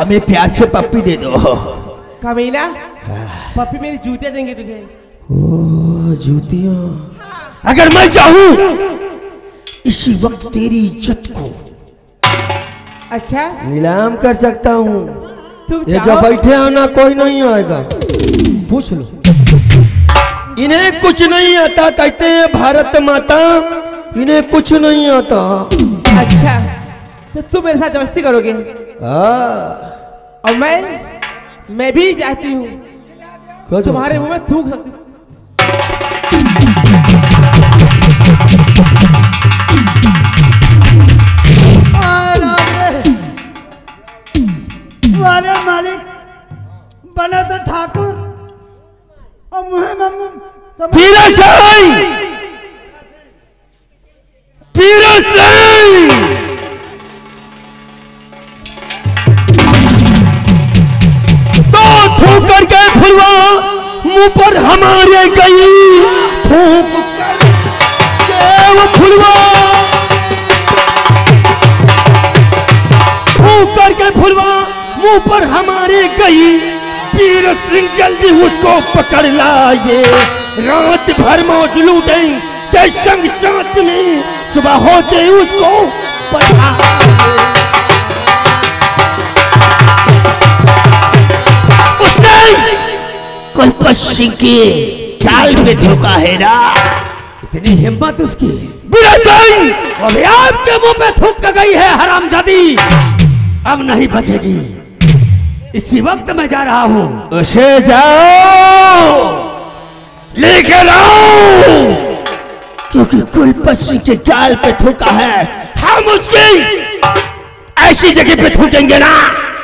हमें प्यार से पप्पी दे दो। कमीना, पप्पी मेरी जूतियां देंगे तुझे। ओ जूतियां? अगर मैं चाहूं इसी वक्त तेरी इज्जत को अच्छा नीलाम कर सकता हूँ। ये जो चाहो? बैठे हो ना, कोई नहीं आएगा, पूछ लो। इन्हें कुछ नहीं आता, कहते हैं भारत माता, इन्हें कुछ नहीं आता। अच्छा तो तुम मेरे साथ जबरदस्ती करोगे? और मैं भी चाहती हूँ तुम्हारे मुंह में थूक सकती हूँ। अरे मालिक बना तो ठाकुर और मुहे में पीरा सिंह, पीरा सिंह, तो ठोकर के फुलवा मुंह पर हमारे गई, ठोक के वो फुलवा, ठोकर के फुलवा मुंह पर हमारे गई। पीर सिंह जल्दी उसको पकड़ लाए, रात भर मौज लूटें के संग साथ में, सुबह होते उसको पकड़ा। उसने कुलपत सिंह के चाल पे धोखा है ना, इतनी हिम्मत उसकी। बुरा सिंह अभी आपके मुंह पे थूक के गई है हरामजादी, अब नहीं बचेगी। इसी वक्त मैं जा रहा हूं, उसे जाओ लेकर आओ, क्योंकि कुलपत सिंह के जाल पे थूका है, हम उसकी ऐसी जगह पे थूकेंगे ना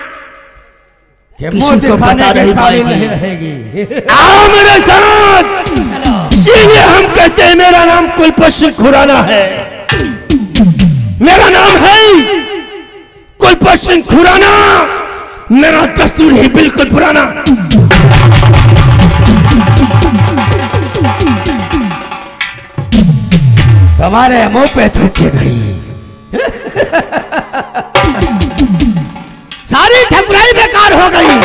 किसी को पता नहीं पाएगी। आओ मेरे साथ। इसीलिए हम कहते हैं मेरा नाम कुलपत सिंह खुराना है, मेरा नाम है कुलपत सिंह खुराना, मेरा दस्तूर है बिल्कुल पुराना। तुम्हारे मुंह पे थूक के गई, सारी ठकुराई बेकार हो गई।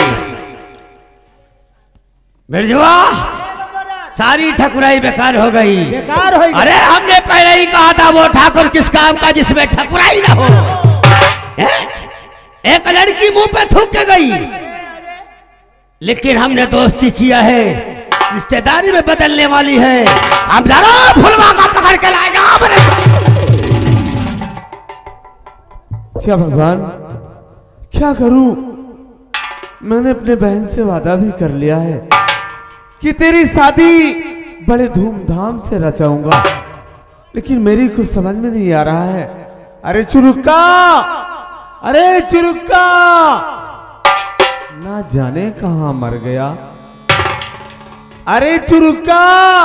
बिरजुआ, सारी ठकुराई बेकार हो गई। बेकार हो गई। अरे हमने पहले ही कहा था वो ठाकुर किस काम का जिसमें ठकुराई ना हो। एक लड़की मुंह पे थूक के गई, लेकिन हमने दोस्ती किया है, रिश्तेदारी में बदलने वाली है। हम जरा फुलवा का पकड़ के लाएगा। क्या भगवान, क्या करूं? मैंने अपने बहन से वादा भी कर लिया है कि तेरी शादी बड़े धूमधाम से रचाऊंगा, लेकिन मेरी कुछ समझ में नहीं आ रहा है। अरे चुरुक्का, अरे चुरुक्का, ना जाने कहां मर गया। अरे चुरुक्का,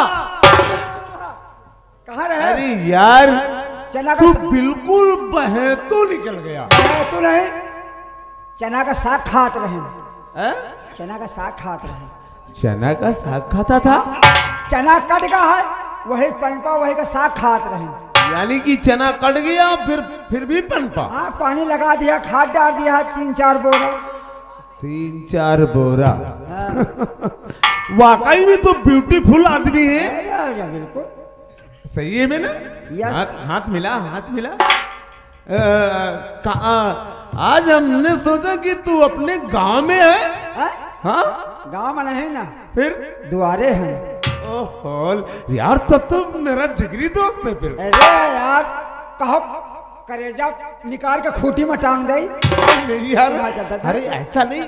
कहाँ रहे? अरे यार चना तू का बिल्कुल बहे तो निकल गया। तो नहीं, चना का साग खात रहे, है? चना का साग खात रहे। चना का साग खाता था? चना कट गया है, वही पनपा वही का साग खात रहे। यानी कि चना कट गया फिर भी पनपा? हाँ, पानी लगा दिया, खाद डाल दिया 3-4 बोरा। 3-4 बोरा? वाकई में तो ब्यूटीफुल आदमी है। अरे बिल्कुल सही है। मैं ना हाथ मिला, हाथ मिला। आज हमने सोचा कि तू अपने गांव में है। हाँ, गाँव में नहीं ना, फिर दुआरे हैं। ओहो यार, तब तो मेरा जिगरी दोस्त है फिर। अरे यार, कहो करेजा निकाल के खूटी में टांग दे। नहीं यार, अरे ऐसा नहीं।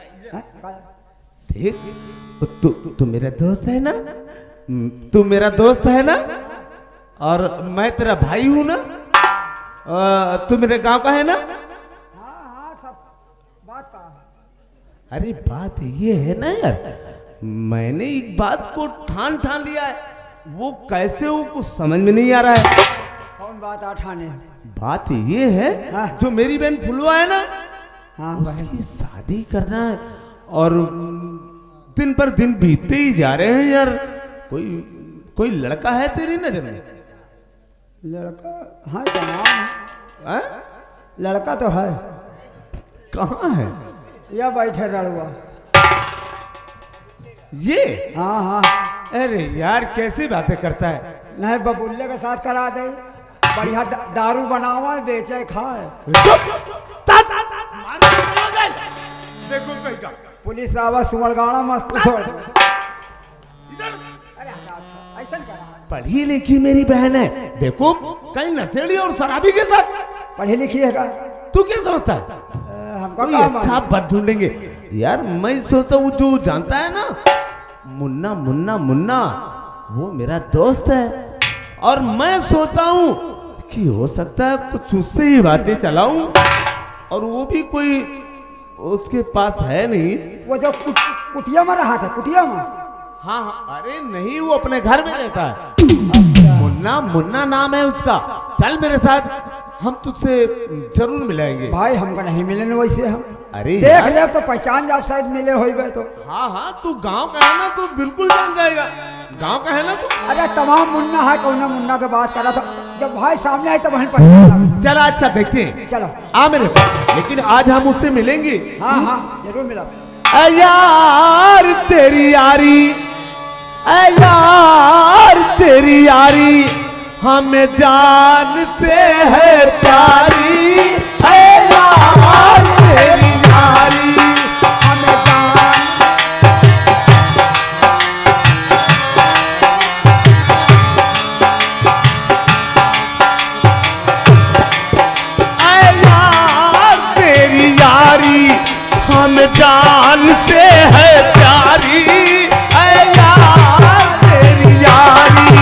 देख, तू मेरा दोस्त है ना, तू मेरा दोस्त है ना, और मैं तेरा भाई हूं ना, तू मेरे गांव का है ना। हाँ, सब बात का है। अरे बात ये है ना यार, मैंने एक बात को ठान लिया है, वो कैसे हो कुछ समझ में नहीं आ रहा है। कौन बात ठाने? बात ये है, हाँ। जो मेरी बहन फुलवा है ना, हाँ, उसकी शादी करना है, और दिन पर दिन बीतते ही जा रहे हैं यार। कोई लड़का है तेरी नजर में? लड़का? हाँ, क्या नाम है? है? लड़का तो है। कहाँ है? या बैठे रड़ुआ। ये हाँ हाँ। अरे यार कैसी बातें करता है। नहीं बबुल्ले के साथ करा दे, बढ़िया दारू बनावा बेचे खाए। देखो कहीं पुलिस आवा सुमरगाड़ा मत छोड़ दे। अरे अच्छा ऐसा करा। पढ़ी लिखी मेरी बहन है, देखो कहीं नशेड़ी और शराबी के साथ। पढ़ी लिखी है का? तू क्या समझता है? हमको कोई अच्छा बात ढूंढेंगे यार। मैं सोचता हूँ जो जानता है ना मुन्ना मुन्ना मुन्ना, वो मेरा दोस्त है और मैं सोचता हूँ कि हो सकता है कुछ उससे ही बातें चलाऊं, और वो भी कोई उसके पास है नहीं। वो जो कुटिया में रहा था, कुटिया में। हाँ हाँ, अरे नहीं वो अपने घर में रहता है। मुन्ना मुन्ना नाम है उसका। चल मेरे साथ, हम तुझसे जरूर मिलाएंगे। भाई हमको नहीं मिले वैसे हम। अरे देख ले तो पहचान जाओ, शायद मिले हो तो। हाँ हाँ, तू गांव का है ना, तू बिल्कुल जान जाएगा। गांव का है ना तू? अरे तमाम मुन्ना है, कौन मुन्ना के बात करा था। जब भाई सामने आए तो वहीं पहचान। चला अच्छा देखते हैं, चलो आ मेरे साथ। लेकिन आज हम उससे मिलेंगे। हाँ हाँ जरूर मिला। यार तेरी यारी, यार तेरी यारी हमें जान से है प्यारी। यार तेरी यारी हमें जान। यार तेरी यारी हम जान से है प्यारी। यार तेरी यारी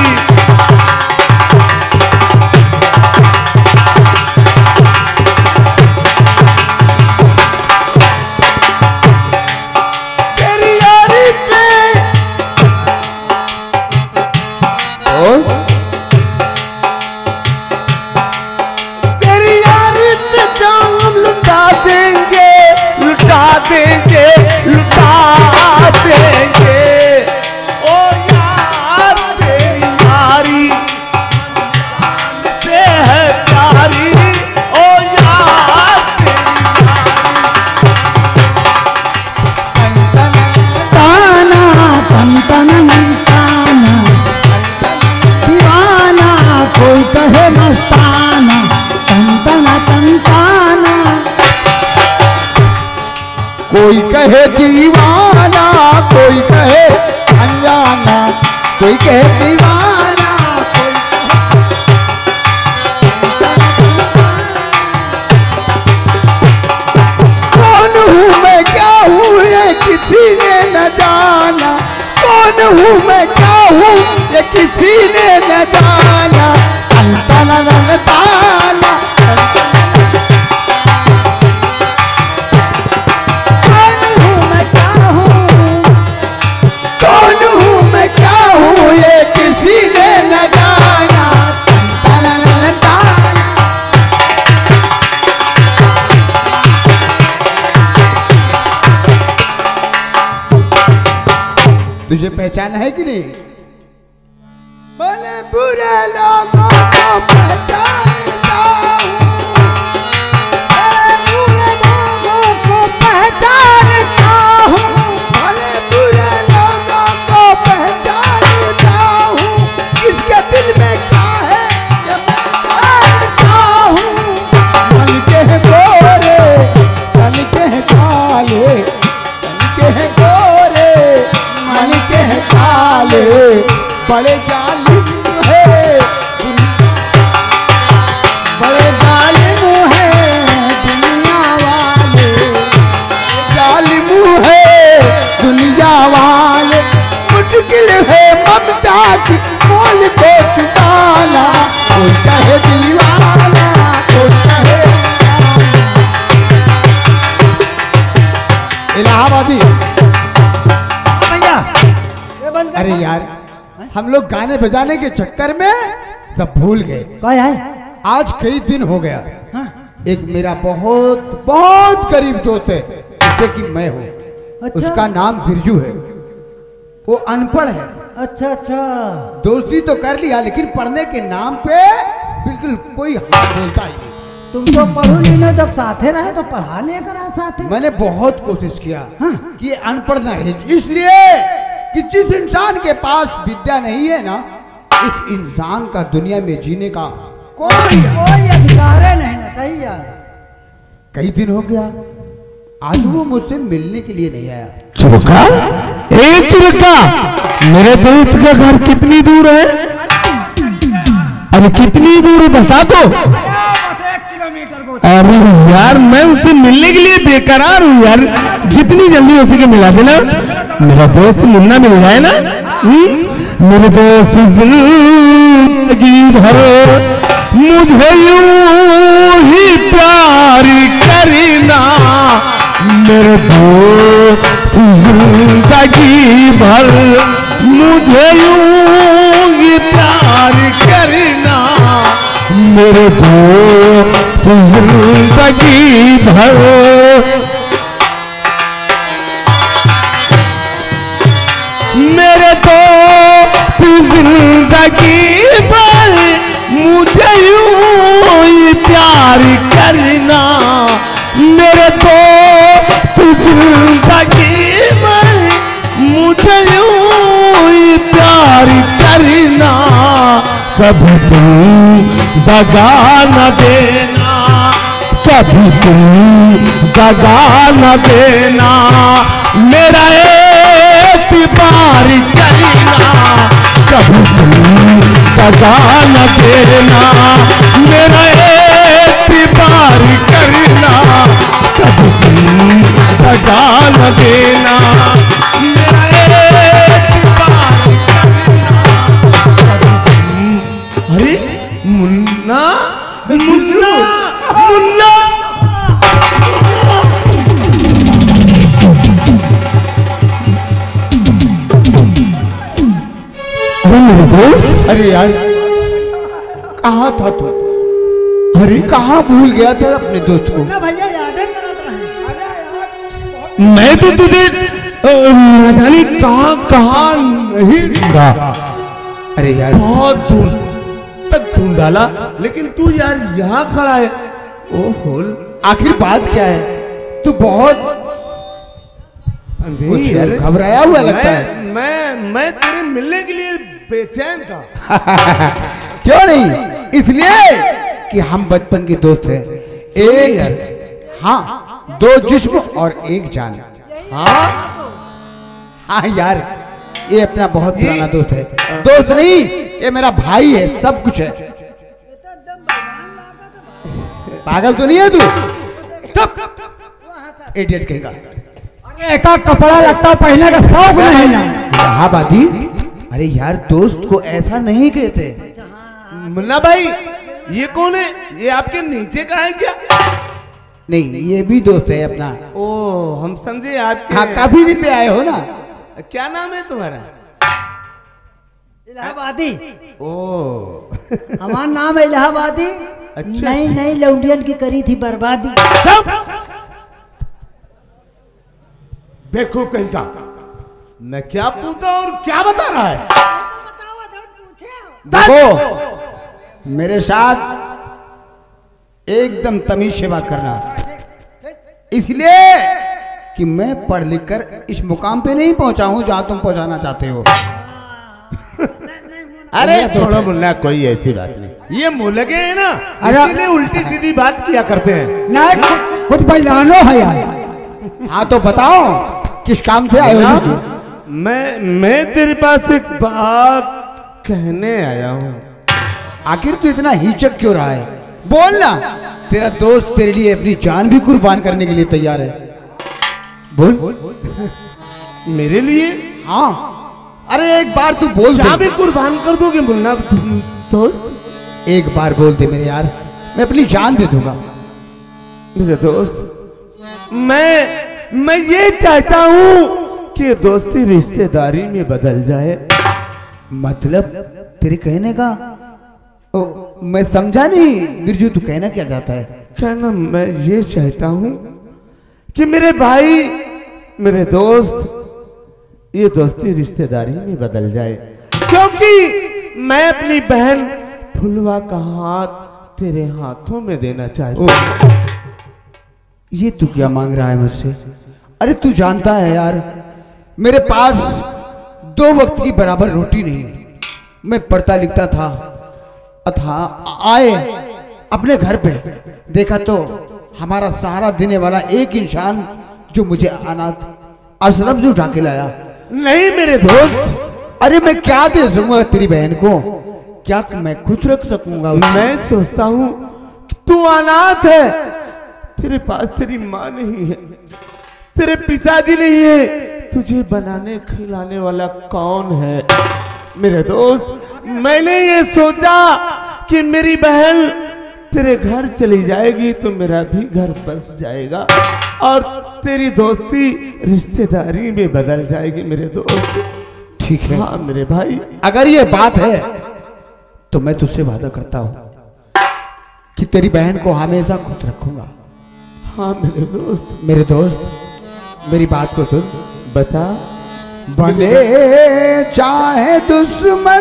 तेरी यारी पे तेरी यारी पे जान लुटा देंगे, लुटा देंगे, लुटा देंगे। ओ यार तेरी यारी से है प्यारी। ओ यार ताना तन तन ताना, दीवाना कोई कहे मस्ताना, तन ताना। कोई कहे दीवाना, कोई कहे अनजाना, कोई कहे दीवाना, कोई कौन हूँ मैं क्या हूँ ये किसी ने न जाना। कौन हूँ मैं क्या हूँ ये किसी ने न जाना। ताना ताना कौन हूँ मैं क्या हूँ, कौन हूँ मैं क्या हूँ ये किसी ने न जाना। ताना ताना तुझे पहचान है कि नहीं? भले बुरे लोगों को पहचानता हूँ, भले बुरे लोगों को पहचानता हूँ, भले बुरे लोगों को पहचानता हूँ। किसके दिल में क्या है ये मैं जानता हूँ। मन के हैं गोरे, तन के हैं काले, तन के हैं गोरे, मन के हैं काले। बड़े जालिम है, बड़े जालिम है दुनिया वाले, जालिम है दुनिया वाले। मुश्किल है ममता की मोल को चुकाना। कोई कहे दीवाना, कोई कहे इलाहाबादी। अरे यार हम लोग गाने बजाने के चक्कर में सब भूल गए। क्या है? आज कई दिन हो गया। हाँ? एक मेरा बहुत बहुत करीब दोस्त है, जैसे कि मैं हूँ। अच्छा? उसका नाम बिरजू है। वो अनपढ़ है। अच्छा अच्छा। दोस्ती तो कर लिया लेकिन पढ़ने के नाम पे बिल्कुल कोई हाथ बोलता ही नहीं। तुम तो पढ़ो नहीं ना, जब साथे रहे तो पढ़ा लेकर आ साथे। मैंने बहुत कोशिश किया हाँ। कि अनपढ़ ना रहे, इसलिए कि जिस इंसान के पास विद्या नहीं है ना, उस इंसान का दुनिया में जीने का कोई अधिकार है नहीं ना। सही है। कई दिन हो गया, आज वो मुझसे मिलने के लिए नहीं आया। चुरका, ए चुरका, मेरे दोस्त का घर कितनी दूर है? अरे कितनी दूर है बता दो। बस 1 किलोमीटर को। अरे यार मैं उससे मिलने के लिए बेकरार हूँ यार, जितनी जल्दी हो सके मिला देना। मेरा दोस्त मुन्ना मिल जाए ना। मेरे दोस्त जिंदगी भर मुझे यूं ही प्यार करना, मेरे दोस्त जिंदगी भर मुझे यूं ही प्यार करना, मेरे दोस्त जिंदगी भर। मेरे दोस्त जिंदगी भर मुझे यूं ही प्यार करना, मेरे दोस्त जिंदगी भर मुझे यूं ही प्यार करना। कभी तुम दगा न देना, कभी तुम दगा न देना, मेरा एतबार करना, कभी तुम दगा न देना, मेरा एतबार करना, कभी तुम दगा न देना, मेरा एतबार करना, कभी तुम। अरे मुन्ना मुन्ना मुन्ना, अरे मेरे दोस्त, अरे यार कहाँ था तू? अरे कहाँ भूल गया था अपने दोस्त को? ना भैया यादें करत रहे। मैं तो तुझे न जाने कहाँ कहाँ नहीं ढूंढा। अरे यार बहुत दूर तक ढूंढ डाला, लेकिन तू यार यहाँ खड़ा है। ओहो, आखिर बात क्या है? तू बहुत कुछ यार, घबराया हुआ लगता है। मैं तेरे मिलने के लिए बेचैन था। क्यों नहीं? इसलिए कि हम बचपन के दोस्त हैं। एक हाँ, 2 जिस्म और 1 जान। हाँ यार, ये अपना बहुत पुराना दोस्त है। दोस्त नहीं, ये मेरा भाई है, सब कुछ है। पागल तो नहीं है तू? तब इडियट कहेगा। एक कपड़ा लगता पहने का शौक नहीं ना। इलाहाबादी, अरे यार दोस्त को ऐसा नहीं कहते। मुन्ना भाई, ये कौन है? ये आपके नीचे का है क्या? नहीं, ये भी दोस्त है अपना। ओ, हम समझे आपके। हाँ, काफी दिन पे आए हो ना। क्या नाम है तुम्हारा? इलाहाबादी। ओ हमारा नाम है इलाहाबादी। अच्छा। नई नई लौंडियन की करी थी बर्बादी। देखो कहीं का मैं क्या पूछता और क्या बता रहा है। देखो, मेरे साथ एकदम तमीज से बात करना, इसलिए कि मैं पढ़ लिख कर इस मुकाम पे नहीं पहुंचा हूं जहां तुम पहुंचाना चाहते हो। अरे छोड़ो मुन्ना, कोई ऐसी बात नहीं। ये मुलगे हैं ना, इसीलिए उल्टी सीधी बात किया करते हैं। नहीं, कुछ बैलानो है यार। हाँ तो बताओ, किस काम से आए हो जी? मैं तेरे पास एक बात कहने आया हूँ। आखिर तू इतना हिचक क्यों रहा है? बोल ना, तेरा दोस्त तेरे लिए अपनी जान भी कुर्बान करने के लिए तैयार है। बोल। मेरे लिए? हाँ, अरे एक बार तू बोल दे। क्या भी कुर्बान कर दोगे मुन्ना दोस्त? एक बार बोल दे मेरे यार, मैं अपनी जान दे दूंगा। मेरे दोस्त, मैं ये चाहता हूँ कि दोस्ती रिश्तेदारी में बदल जाए। मतलब तेरे कहने का मैं समझा नहीं बिरजू, तू कहना क्या चाहता है? कहना मैं ये चाहता हूँ कि मेरे भाई, मेरे दोस्त, ये दोस्ती रिश्तेदारी में बदल जाए, क्योंकि मैं अपनी बहन फुलवा का हाथ तेरे हाथों में देना चाहता ओ, ये तू क्या मांग रहा है मुझसे? अरे तू जानता है यार, मेरे पास 2 वक्त की बराबर रोटी नहीं है। मैं पढ़ता लिखता था अथा आए अपने घर पे, देखा तो हमारा सहारा देने वाला एक इंसान जो मुझे अनाथ आश्रम से उठा के लाया। नहीं मेरे दोस्त, अरे मैं क्या दे सकूंगा तेरी बहन को? क्या मैं खुद रख सकूंगा उसे? मैं सोचता हूँ तू अनाथ है, तेरे पास तेरी माँ नहीं है, तेरे पिताजी नहीं है, तुझे बनाने खिलाने वाला कौन है? मेरे दोस्त, मैंने ये सोचा कि मेरी बहन तेरे घर चली जाएगी तो मेरा भी घर बस जाएगा और तेरी दोस्ती रिश्तेदारी में बदल जाएगी मेरे दोस्त। ठीक है। हाँ मेरे भाई, अगर ये बात है तो मैं तुझसे वादा करता हूं कि तेरी बहन को हमेशा खुद रखूंगा। हाँ मेरे दोस्त। मेरे दोस्त, मेरी बात को सुन। बता। बने चाहे दुश्मन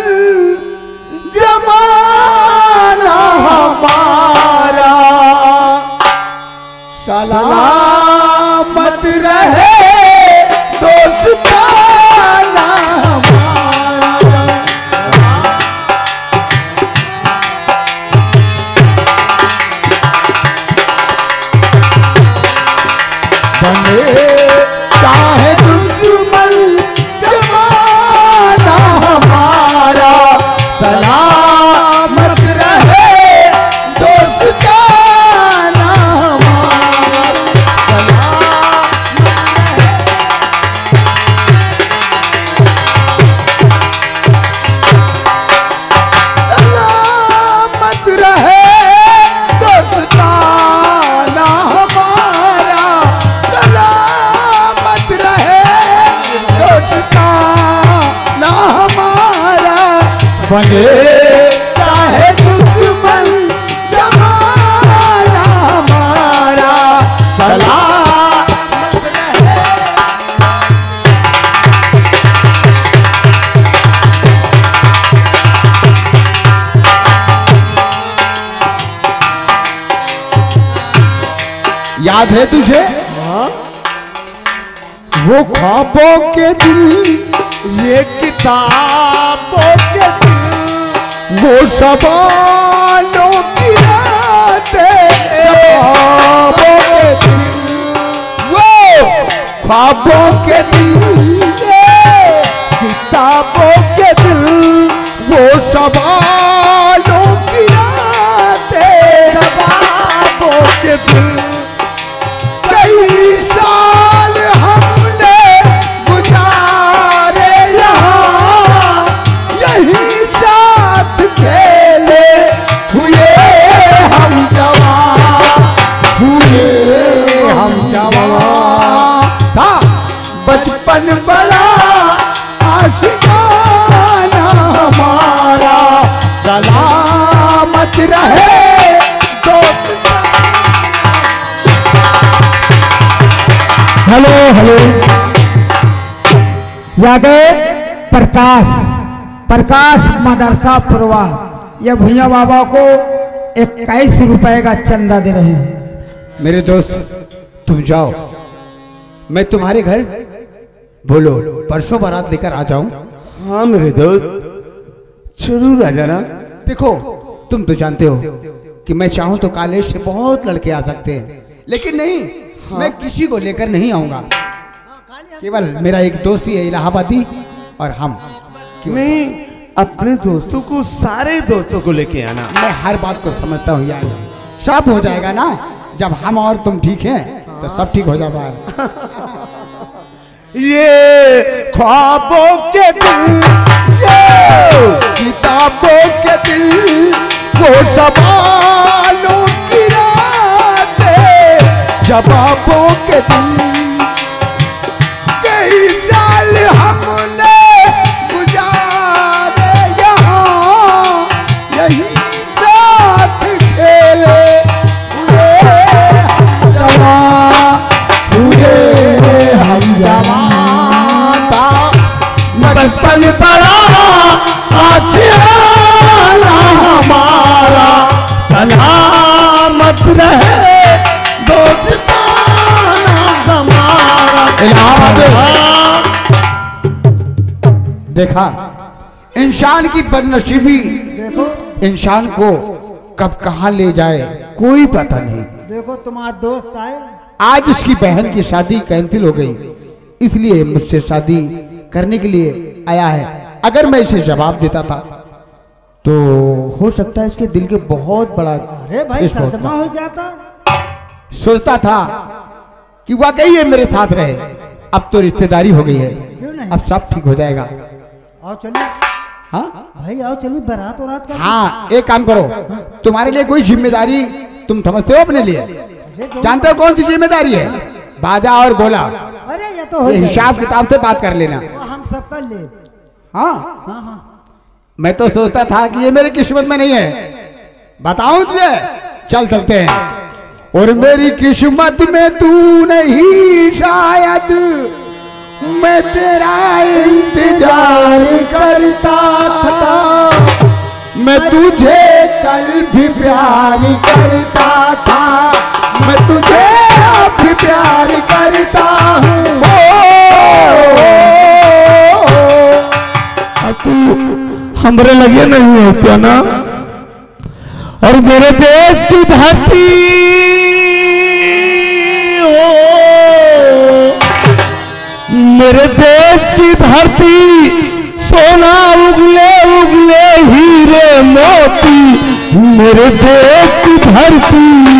जमाना हमारा, सलामत रहे दोस्ताना हमारा। बने चाहे दुश्मन जमाना हमारा, सलामत रहे दोस्ताना हमारा। सलामत रहे दोस्ताना हमारा, सलामत रहे दोस्ताना हमारा। बने चाहे दुश्मन जमाना हमारा, सलामत रहे। याद है तुझे वो ख्वाबों के दिन, ये किताबों के दिन, वो सवालों की रातें, ख्वाबों के दिन, वो ख्वाबों के दिन, किताबों के दिन, वो सवालों की रातें, ख्वाबों के दिन। कई साल हमने गुजारे यहाँ, यही साथ खेले हुए हम जवान, हुए हम जवान। था बचपन बड़ा आशिकाना हमारा, सलामत रहे दोस्त। हेलो हेलो, या गए प्रकाश मदरसा पुरवा, ये भैया बाबा को 21 रुपए का चंदा दे रहे हैं। मेरे दोस्त तुम जाओ, मैं तुम्हारे घर बोलो परसों बारात लेकर आ जाऊं। हाँ मेरे दोस्त, जरूर आ जाना। देखो तुम तो जानते हो कि मैं चाहूं तो कॉलेज से बहुत लड़के आ सकते हैं, लेकिन नहीं, मैं किसी को लेकर नहीं आऊंगा। केवल मेरा एक दोस्त ही है इलाहाबादी और हम। नहीं, अपने दोस्तों को, सारे दोस्तों को लेके आना। मैं हर बात को समझता हूँ यार, सब हो जाएगा ना, जब हम और तुम ठीक हैं तो सब ठीक हो जाता है। ये ख्वाबों के दिल, ये किताबों के दिल, वो सवालों की रातें, जवाबों के दिन। कई साल हमने गुजारे यहाँ, यही साथ खेले हुए हम जवान। था बचपन बड़ा आशियाना हमारा, सलाम देखा इंसान की बदनसीबी देखो इंसान को कब कहाँ ले जाए कोई पता नहीं। देखो तुम्हारा दोस्त आए, आज इसकी बहन की शादी कैंसिल हो गई, इसलिए मुझसे शादी करने के लिए आया है। अगर मैं इसे जवाब देता था तो हो सकता है इसके दिल के बहुत बड़ा अरे भाई स्फोट सदमा था। हो जाता। सोचता था कि वाकई ये मेरे साथ रहे। अब तो रिश्तेदारी हो गई है, क्यों नहीं? अब सब ठीक हो जाएगा। आओ चलिए हाँ भाई, आओ चलिए बारात और रात का। हाँ, एक काम करो, तुम्हारे लिए कोई जिम्मेदारी तुम समझते हो अपने लिए? जानते हो कौन सी जिम्मेदारी है? बाजा और गोला। अरे ये तो हो ये जाएगा। हिसाब किताब से बात कर लेना। वो हम सब कर ले। हाँ, हाँ हाँ मैं तो सोचता था कि ये मेरी किस्मत में नहीं है। बताऊं तुझे? चल चलते हैं। और मेरी किस्मत में तू नहीं शायद, मैं तेरा इंतजार करता था। मैं तुझे कल भी प्यार करता था, मैं तुझे अब भी प्यार करता हूँ। तू हमरे लगे नहीं हो क्या ना? और मेरे देश की धरती हो, मेरे देश की धरती, सोना उगले उगले हीरे मोती, मेरे देश की धरती।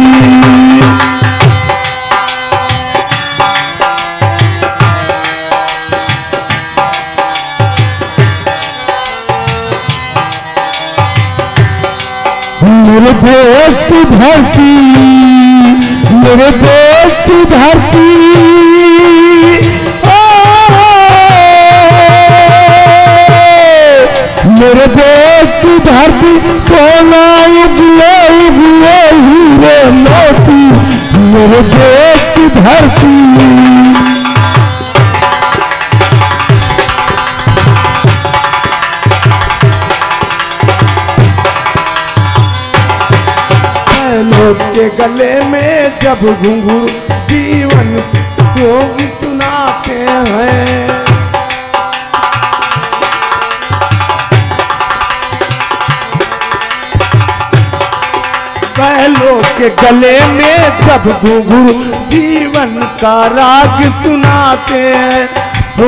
मेरे देश की धरती, मेरे देश की धरती, मेरे देश की धरती, सोना उगले उगले हीरे मोती, मेरे देश की धरती। लोग के गले में जब घुंघरू जीवन योग सुनाते हैं। बैलों के गले में जब घुंघरू जीवन का राग सुनाते हैं। हो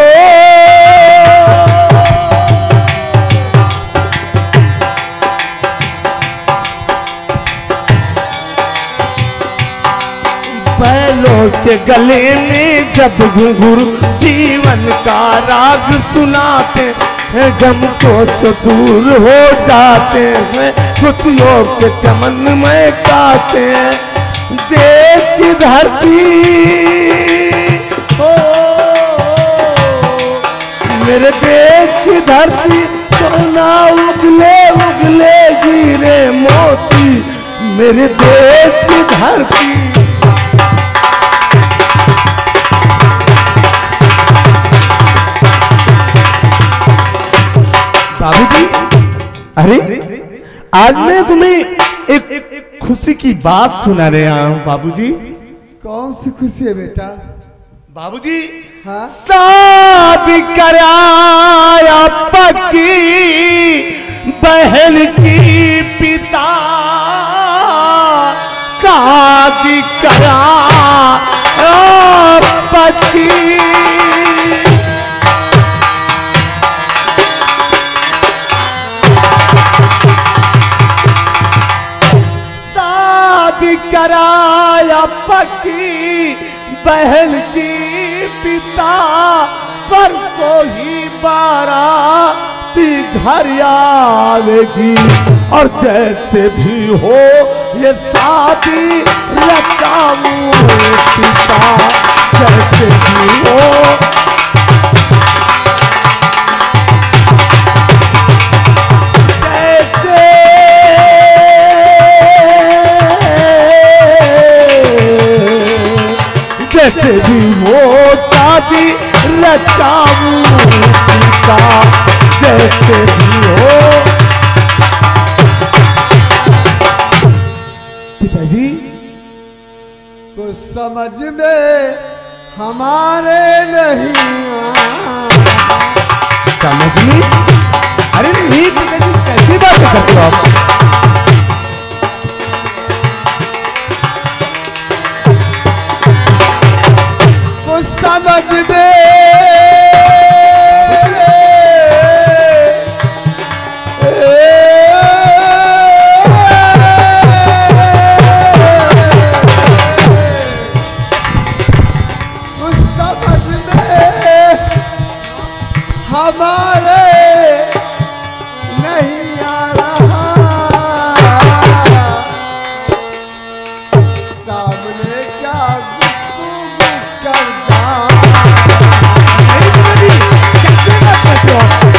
बैलों के गले में जब घुंघरू जीवन का राग सुनाते हैं, गम को से दूर हो जाते हैं, खुशियों के चमन में गाते हैं। देश की धरती हो, मेरे देश की धरती, सोना उगले उगले हीरे मोती, मेरे देश की धरती। बाबूजी, अरे आज मैं तुम्हें एक खुशी की बात सुना रहा हूँ बाबूजी। कौन सी खुशी है बेटा? बाबूजी, हाँ? शादी कराया पक्की बहन की पिता, शादी कराया पक्की। कराया पक्की बहन की पिता, परसों ही बाराती घर आवेगी। और जैसे भी हो ये शादी रचाऊं पिता, जैसे भी हो। जैसे भी वो शादी रचाऊं पिता, जैसे भी हो। पिताजी, कुछ समझ में हमारे नहीं समझ नहीं। अरे नहीं पिताजी, कैसी बात करते हो आप? कुछ समझ में हमारे नहीं आ रहा, सामने क्या गुफ्तगू करता। कैसे बात करते हो आप?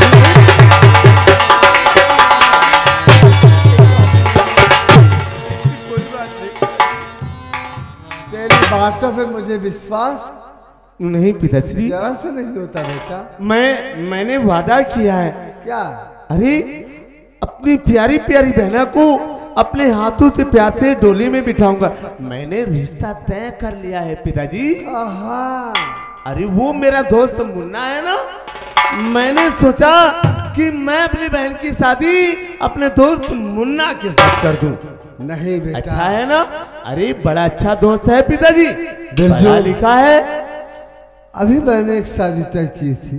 कोई बात नहीं, तेरी बातों पे मुझे विश्वास नहीं पिताश्री, जरा से नहीं होता बेटा। मैंने वादा किया है। क्या? अरे अपनी प्यारी प्यारी बहना को अपने हाथों से प्यार से डोली में बिठाऊंगा। मैंने रिश्ता तय कर लिया है पिताजी। आहा, अरे वो मेरा दोस्त मुन्ना है ना, मैंने सोचा कि मैं अपनी बहन की शादी अपने दोस्त मुन्ना के साथ कर दूं। नहीं बेटा। अच्छा है ना? अरे बड़ा अच्छा दोस्त है पिताजी, बिल्कुल। पढ़ा लिखा है। अभी मैंने एक शादी तय की थी,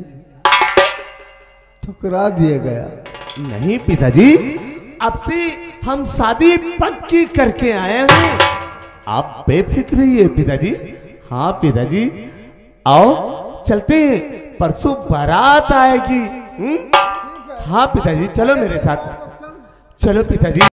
ठुकरा दिया गया। नहीं पिताजी, आपसे हम शादी पक्की करके आए हैं, आप बेफिक्र रहिए पिताजी। हाँ पिताजी, आओ चलते हैं, परसों बारात आएगी। हाँ पिताजी, चलो मेरे साथ, चलो पिताजी।